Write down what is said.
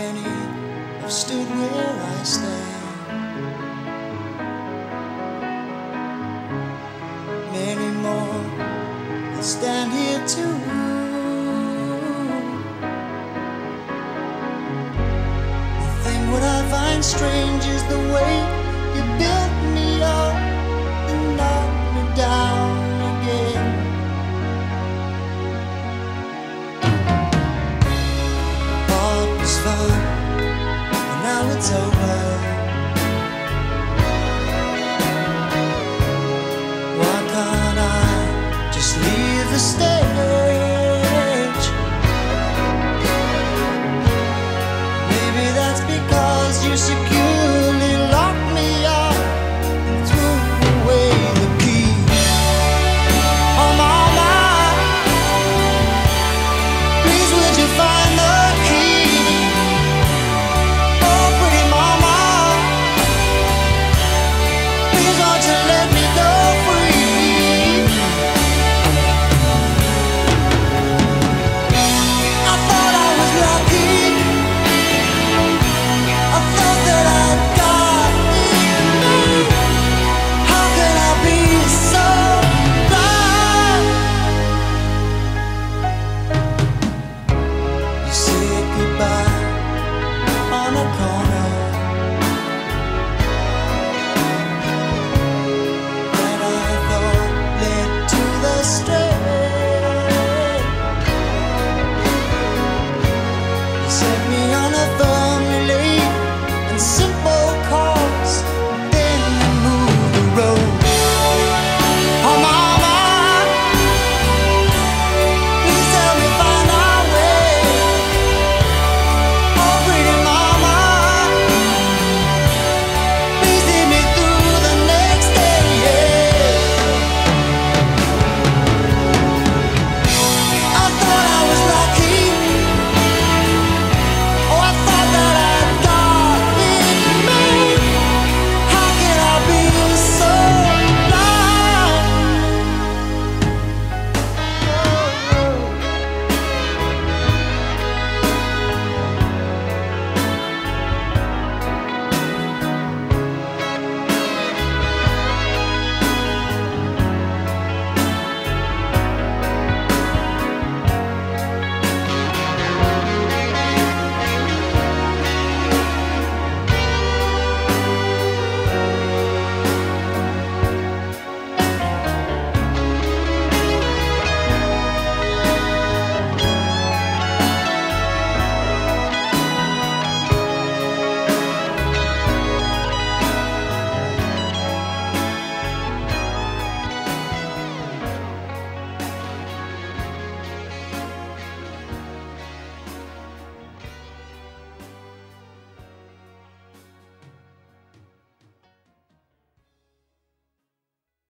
many have stood where I stand. Many more will stand here too. The thing what I find strange is the way you built me up and knocked me down again. All was fun, and now it's over. Why can't I just leave the stage?